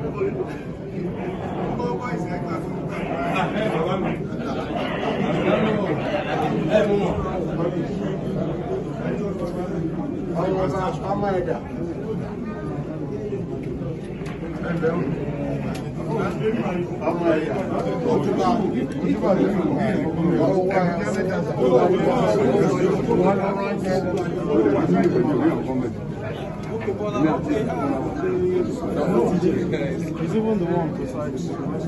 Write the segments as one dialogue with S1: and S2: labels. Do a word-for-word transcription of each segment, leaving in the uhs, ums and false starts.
S1: He's even the one besides.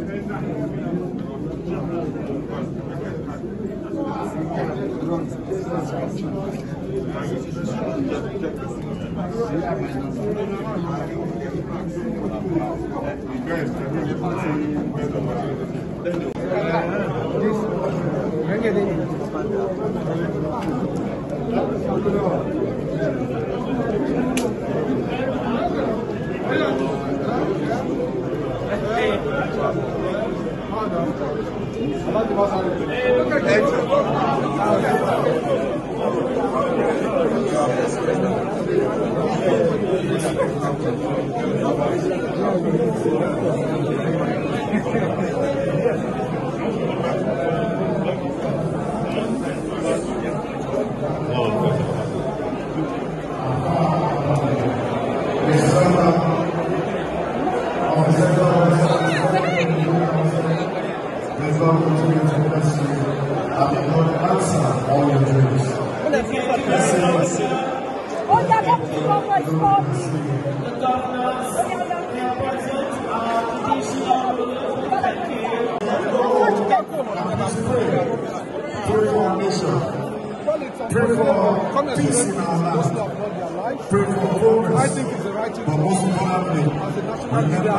S2: Pray for peace in our land. Pray for progress. I think it's the right thing. But most importantly, remember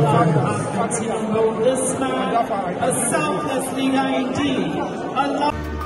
S2: Ashwaju.
S3: This man, a selfless leader indeed.